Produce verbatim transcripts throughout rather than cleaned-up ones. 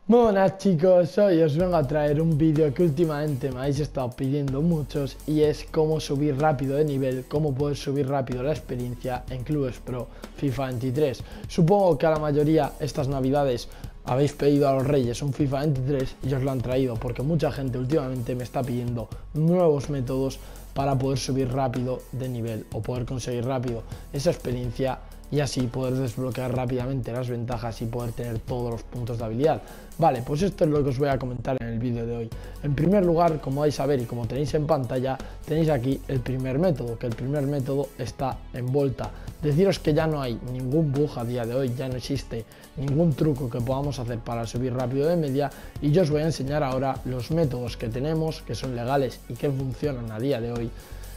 Muy buenas chicos, hoy os vengo a traer un vídeo que últimamente me habéis estado pidiendo muchos y es cómo subir rápido de nivel, cómo poder subir rápido la experiencia en Clubes Pro FIFA veintitrés. Supongo que a la mayoría estas navidades habéis pedido a los reyes un FIFA veintitrés y os lo han traído porque mucha gente últimamente me está pidiendo nuevos métodos para poder subir rápido de nivel o poder conseguir rápido esa experiencia y así poder desbloquear rápidamente las ventajas y poder tener todos los puntos de habilidad. Vale, pues esto es lo que os voy a comentar en el vídeo de hoy. En primer lugar, como vais a ver y como tenéis en pantalla, tenéis aquí el primer método, que el primer método está en Volta. Deciros que ya no hay ningún bug a día de hoy, ya no existe ningún truco que podamos hacer para subir rápido de media y yo os voy a enseñar ahora los métodos que tenemos, que son legales y que funcionan a día de hoy,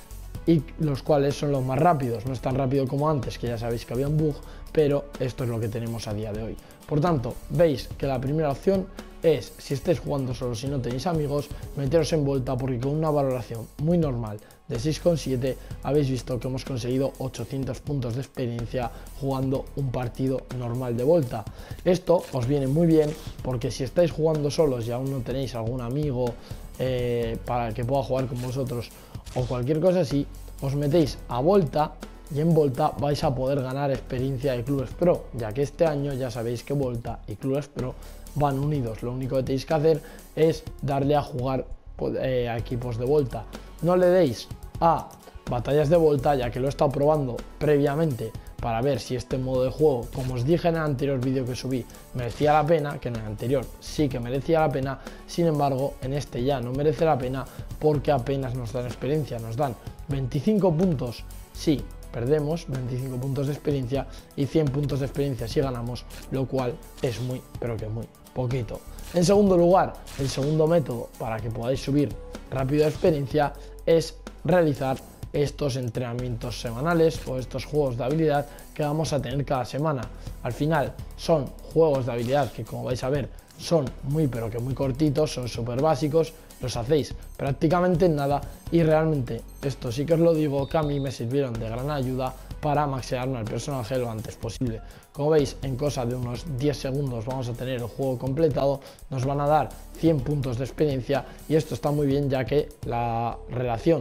y los cuales son los más rápidos. No es tan rápido como antes, que ya sabéis que había un bug, pero esto es lo que tenemos a día de hoy. Por tanto, veis que la primera opción es, si estáis jugando solo, si no tenéis amigos, meteros en Volta, porque con una valoración muy normal de seis coma siete habéis visto que hemos conseguido ochocientos puntos de experiencia jugando un partido normal de Volta. Esto os viene muy bien porque si estáis jugando solos y aún no tenéis algún amigo eh, para que pueda jugar con vosotros o cualquier cosa así, os metéis a Volta y en Volta vais a poder ganar experiencia de Clubes Pro, ya que este año ya sabéis que Volta y Clubes Pro van unidos. Lo único que tenéis que hacer es darle a jugar eh, a equipos de Volta. No le deis a batallas de Volta, ya que lo he estado probando previamente para ver si este modo de juego, como os dije en el anterior vídeo que subí, merecía la pena, que en el anterior sí que merecía la pena. Sin embargo, en este ya no merece la pena porque apenas nos dan experiencia, nos dan veinticinco puntos si perdemos, veinticinco puntos de experiencia y cien puntos de experiencia si ganamos, lo cual es muy, pero que muy poquito. En segundo lugar, el segundo método para que podáis subir rápido de experiencia es realizar estos entrenamientos semanales o estos juegos de habilidad que vamos a tener cada semana. Al final son juegos de habilidad que, como vais a ver, son muy pero que muy cortitos, son súper básicos, los hacéis prácticamente en nada y realmente esto sí que os lo digo, que a mí me sirvieron de gran ayuda para maxearme al personaje lo antes posible. Como veis, en cosa de unos diez segundos vamos a tener el juego completado, nos van a dar cien puntos de experiencia y esto está muy bien, ya que la relación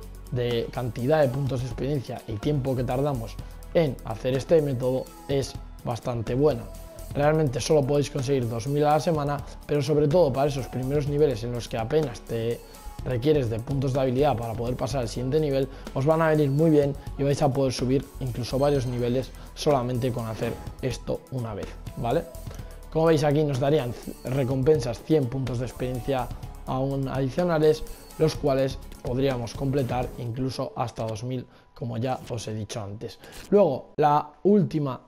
de cantidad de puntos de experiencia y tiempo que tardamos en hacer este método es bastante buena. Realmente solo podéis conseguir dos mil a la semana, pero sobre todo para esos primeros niveles en los que apenas te requieres de puntos de habilidad para poder pasar al siguiente nivel, os van a venir muy bien y vais a poder subir incluso varios niveles solamente con hacer esto una vez, ¿vale? Como veis, aquí nos darían recompensas cien puntos de experiencia aún adicionales, los cuales podríamos completar incluso hasta dos mil, como ya os he dicho antes. Luego, la última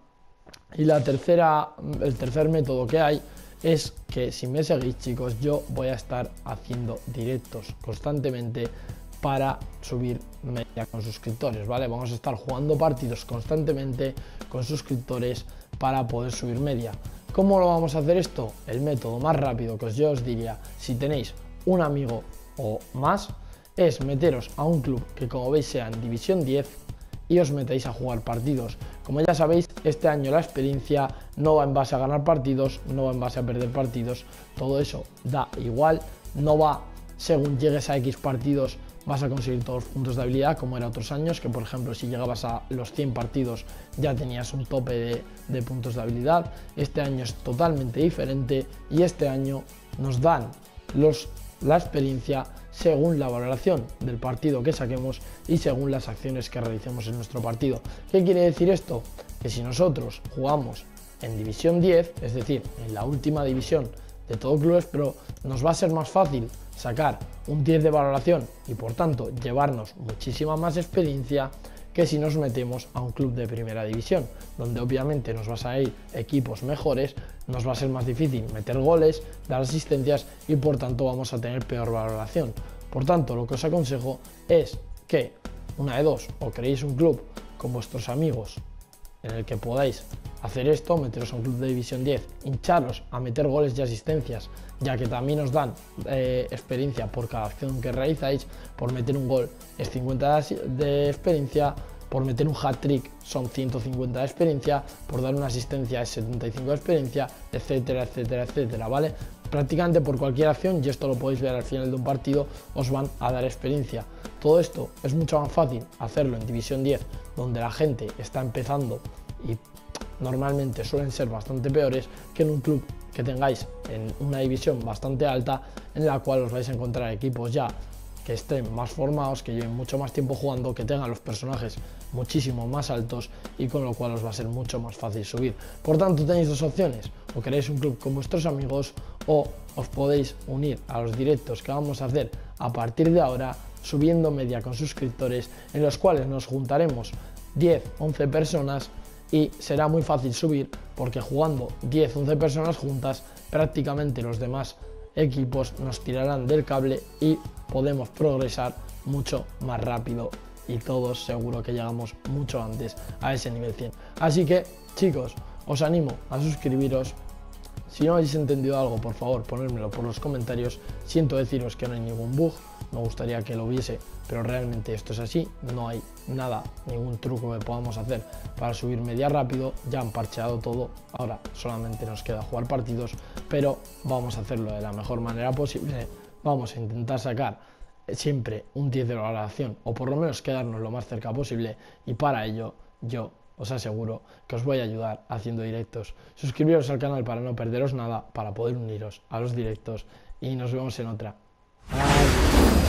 y la tercera, el tercer método que hay es que, si me seguís chicos, yo voy a estar haciendo directos constantemente para subir media con suscriptores, ¿vale? Vamos a estar jugando partidos constantemente con suscriptores para poder subir media. ¿Cómo lo vamos a hacer esto? El método más rápido que yo os diría, si tenéis un amigo o más, es meteros a un club que, como veis, sea en división diez y os metéis a jugar partidos. Como ya sabéis, este año la experiencia no va en base a ganar partidos, no va en base a perder partidos, todo eso da igual, no va según llegues a X partidos vas a conseguir todos los puntos de habilidad, como era otros años, que por ejemplo si llegabas a los cien partidos ya tenías un tope de, de puntos de habilidad. Este año es totalmente diferente y este año nos dan los, la experiencia según la valoración del partido que saquemos y según las acciones que realicemos en nuestro partido. ¿Qué quiere decir esto? Que si nosotros jugamos en división diez, es decir, en la última división de todo Clubes Pro, nos va a ser más fácil sacar un diez de valoración y por tanto llevarnos muchísima más experiencia que si nos metemos a un club de primera división, donde obviamente nos vas a ir equipos mejores, nos va a ser más difícil meter goles, dar asistencias y por tanto vamos a tener peor valoración. Por tanto, lo que os aconsejo es que, una de dos, o creéis un club con vuestros amigos en el que podáis hacer esto, meteros a un club de división diez, hincharos a meter goles y asistencias, ya que también os dan eh, experiencia por cada acción que realizáis. Por meter un gol es cincuenta de experiencia, por meter un hat-trick son ciento cincuenta de experiencia, por dar una asistencia es setenta y cinco de experiencia, etcétera, etcétera, etcétera, ¿vale? Prácticamente por cualquier acción, y esto lo podéis ver al final de un partido, os van a dar experiencia. Todo esto es mucho más fácil hacerlo en División diez, donde la gente está empezando y normalmente suelen ser bastante peores que en un club que tengáis en una división bastante alta, en la cual os vais a encontrar equipos ya que estén más formados, que lleven mucho más tiempo jugando, que tengan los personajes muchísimo más altos y con lo cual os va a ser mucho más fácil subir. Por tanto, tenéis dos opciones: o queréis un club con vuestros amigos o os podéis unir a los directos que vamos a hacer a partir de ahora, subiendo media con suscriptores, en los cuales nos juntaremos diez, once personas y será muy fácil subir porque jugando diez, once personas juntas, prácticamente los demás equipos nos tirarán del cable y podemos progresar mucho más rápido y todos seguro que llegamos mucho antes a ese nivel cien. Así que, chicos, os animo a suscribiros. Si no habéis entendido algo, por favor, ponérmelo por los comentarios. Siento deciros que no hay ningún bug, me gustaría que lo hubiese, pero realmente esto es así. No hay nada, ningún truco que podamos hacer para subir media rápido. Ya han parcheado todo, ahora solamente nos queda jugar partidos, pero vamos a hacerlo de la mejor manera posible. Vamos a intentar sacar siempre un diez de valoración, o por lo menos quedarnos lo más cerca posible, y para ello yo os aseguro que os voy a ayudar haciendo directos. Suscribiros al canal para no perderos nada, para poder uniros a los directos, y nos vemos en otra. Adiós.